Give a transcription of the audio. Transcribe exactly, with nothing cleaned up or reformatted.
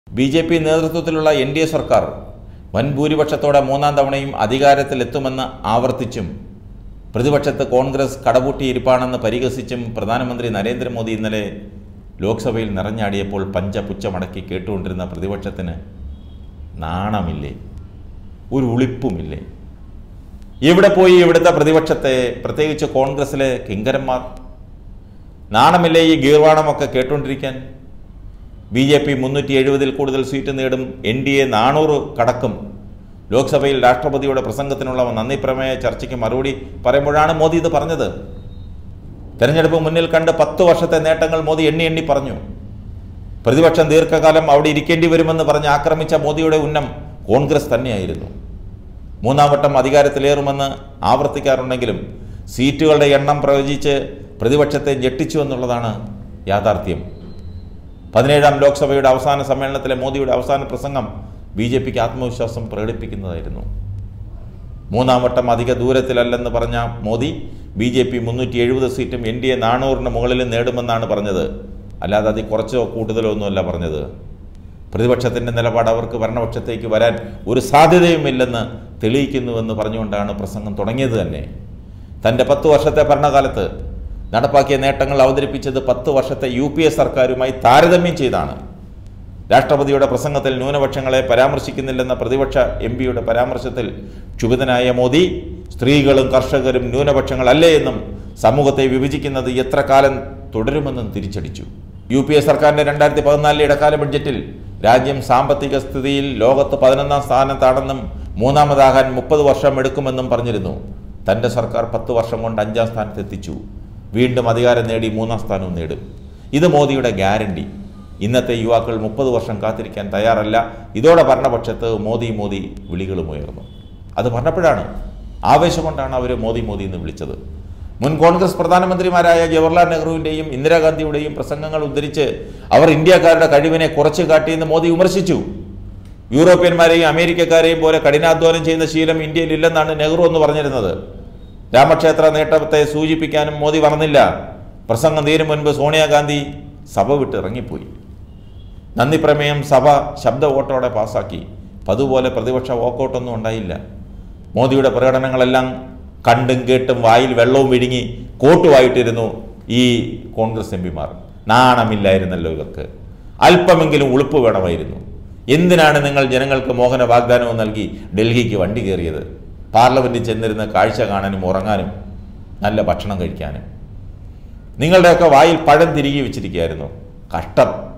B J P നേതൃത്വത്തിലുള്ള N D A സർക്കാർ വൻ ഭൂരിപക്ഷത്തോടെ മൂന്നാം തവണയും അധികാരത്തിലെത്തുമെന്ന് ആവർത്തിച്ചും പ്രതിപക്ഷത്ത് കോൺഗ്രസ് കടപൂട്ടിയിരിപ്പാണെന്ന് പരിഹസിച്ചും പ്രധാനമന്ത്രി നരേന്ദ്രമോദി ഇന്നലെ ലോക്സഭയിൽ നിറഞ്ഞാടിയപ്പോൾ പഞ്ചപുച്ഛമടക്കി കേട്ടുകൊണ്ടിരുന്ന പ്രതിപക്ഷത്തിന് നാണമില്ലേ? ഒരു ഉളിപ്പുമില്ലേ? എവിടെ പോയി ഇവിടുത്തെ പ്രതിപക്ഷത്തെ, പ്രത്യേകിച്ച് കോൺഗ്രസിലെ കിങ്കരന്മാർ? നാണമില്ലേ ഈ ഗീർവാണമൊക്കെ കേട്ടുകൊണ്ടിരിക്കാൻ? ബി ജെ പി മുന്നൂറ്റി എഴുപതിൽ കൂടുതൽ സീറ്റ് നേടും, എൻ ഡി എ നാനൂറ് കടക്കും. ലോക്സഭയിൽ രാഷ്ട്രപതിയുടെ പ്രസംഗത്തിനുള്ള നന്ദി പ്രമേയ ചർച്ചയ്ക്ക് മറുപടി പറയുമ്പോഴാണ് മോദി ഇത് പറഞ്ഞത്. തെരഞ്ഞെടുപ്പ് മുന്നിൽ കണ്ട് പത്ത് വർഷത്തെ നേട്ടങ്ങൾ മോദി എണ്ണി എണ്ണി പറഞ്ഞു. പ്രതിപക്ഷം ദീർഘകാലം അവിടെ ഇരിക്കേണ്ടി വരുമെന്ന് പറഞ്ഞ് ആക്രമിച്ച മോദിയുടെ ഉന്നം കോൺഗ്രസ് തന്നെയായിരുന്നു. മൂന്നാം വട്ടം അധികാരത്തിലേറുമെന്ന് ആവർത്തിക്കാറുണ്ടെങ്കിലും സീറ്റുകളുടെ എണ്ണം പ്രവചിച്ച് പ്രതിപക്ഷത്തെ ഞെട്ടിച്ചു എന്നുള്ളതാണ് യാഥാർത്ഥ്യം. പതിനേഴാം ലോക്സഭയുടെ അവസാന സമ്മേളനത്തിലെ മോദിയുടെ അവസാന പ്രസംഗം ബി ജെ പിക്ക് ആത്മവിശ്വാസം പ്രകടിപ്പിക്കുന്നതായിരുന്നു. മൂന്നാം വട്ടം അധിക ദൂരത്തിലല്ലെന്ന് പറഞ്ഞ മോദി ബി ജെ പി മുന്നൂറ്റി എഴുപത് സീറ്റും എൻ ഡി എ നാനൂറിന് മുകളിൽ നേടുമെന്നാണ് പറഞ്ഞത്. അല്ലാതെ അത് കുറച്ചോ കൂട്ടുതലോ ഒന്നുമല്ല പറഞ്ഞത്. പ്രതിപക്ഷത്തിൻ്റെ നിലപാട് അവർക്ക് ഭരണപക്ഷത്തേക്ക് വരാൻ ഒരു സാധ്യതയുമില്ലെന്ന് തെളിയിക്കുന്നുവെന്ന് പറഞ്ഞുകൊണ്ടാണ് പ്രസംഗം തുടങ്ങിയത് തന്നെ. തൻ്റെ പത്ത് വർഷത്തെ ഭരണകാലത്ത് നടപ്പാക്കിയ നേട്ടങ്ങൾ അവതരിപ്പിച്ചത് പത്ത് വർഷത്തെ യു പി എ സർക്കാരുമായി താരതമ്യം ചെയ്താണ്. രാഷ്ട്രപതിയുടെ പ്രസംഗത്തിൽ ന്യൂനപക്ഷങ്ങളെ പരാമർശിക്കുന്നില്ലെന്ന പ്രതിപക്ഷ എം പിയുടെ പരാമർശത്തിൽ ക്ഷുഭിതനായ മോദി സ്ത്രീകളും കർഷകരും ന്യൂനപക്ഷങ്ങളല്ലേ എന്നും സമൂഹത്തെ വിഭജിക്കുന്നത് എത്ര കാലം തുടരുമെന്നും തിരിച്ചടിച്ചു. യു പി എ സർക്കാരിൻ്റെ രണ്ടായിരത്തി പതിനാലിലെ ഇടക്കാല ബഡ്ജറ്റിൽ രാജ്യം സാമ്പത്തിക സ്ഥിതിയിൽ ലോകത്ത് പതിനൊന്നാം സ്ഥാനത്താണെന്നും മൂന്നാമതാകാൻ മുപ്പത് വർഷം എടുക്കുമെന്നും പറഞ്ഞിരുന്നു. തൻ്റെ സർക്കാർ പത്ത് വർഷം കൊണ്ട് അഞ്ചാം സ്ഥാനത്തെത്തിച്ചു. വീണ്ടും അധികാരം നേടി മൂന്നാം സ്ഥാനവും നേടും. ഇത് മോദിയുടെ ഗ്യാരണ്ടി. ഇന്നത്തെ യുവാക്കൾ മുപ്പത് വർഷം കാത്തിരിക്കാൻ തയ്യാറല്ല. ഇതോടെ ഭരണപക്ഷത്ത് മോദി മോദി വിളികളും ഉയർന്നു. അത് പറഞ്ഞപ്പോഴാണ്, ആവേശം കൊണ്ടാണ് അവർ മോദി മോദി എന്ന് വിളിച്ചത്. മുൻ കോൺഗ്രസ് പ്രധാനമന്ത്രിമാരായ ജവഹർലാൽ നെഹ്റുവിൻ്റെയും ഇന്ദിരാഗാന്ധിയുടെയും പ്രസംഗങ്ങൾ ഉദ്ധരിച്ച് അവർ ഇന്ത്യക്കാരുടെ കഴിവിനെ കുറച്ച് കാട്ടിയെന്ന് മോദി വിമർശിച്ചു. യൂറോപ്യന്മാരെയും അമേരിക്കക്കാരെയും പോലെ കഠിനാധ്വാനം ചെയ്യുന്ന ശീലം ഇന്ത്യയിൽ ഇല്ലെന്നാണ് നെഹ്റു എന്ന് പറഞ്ഞിരുന്നത്. രാമക്ഷേത്ര നേട്ടത്തെ സൂചിപ്പിക്കാനും മോദി പറഞ്ഞില്ല. പ്രസംഗം തീരും മുൻപ് സോണിയാഗാന്ധി സഭ വിട്ട് ഇറങ്ങിപ്പോയി. നന്ദി പ്രമേയം സഭ ശബ്ദ വോട്ടോടെ പാസാക്കി. അതുപോലെ പ്രതിപക്ഷ വോക്കൗട്ടൊന്നും ഉണ്ടായില്ല. മോദിയുടെ പ്രകടനങ്ങളെല്ലാം കണ്ടും കേട്ടും വായിൽ വെള്ളവും വിഴുങ്ങി കോട്ടുവായിട്ടിരുന്നു ഈ കോൺഗ്രസ് എം പിമാർ. നാണമില്ലായിരുന്നല്ലോ ഇവർക്ക്. അല്പമെങ്കിലും ഉളുപ്പ് വേണമായിരുന്നു. എന്തിനാണ് നിങ്ങൾ ജനങ്ങൾക്ക് മോഹന വാഗ്ദാനവും നൽകി ഡൽഹിക്ക് വണ്ടി കയറിയത്? പാർലമെൻറ്റിൽ ചെന്നിരുന്ന് കാഴ്ച കാണാനും ഉറങ്ങാനും നല്ല ഭക്ഷണം കഴിക്കാനും. നിങ്ങളുടെയൊക്കെ വായിൽ പഴം തിരികെ വെച്ചിരിക്കുകയായിരുന്നു. കഷ്ടം.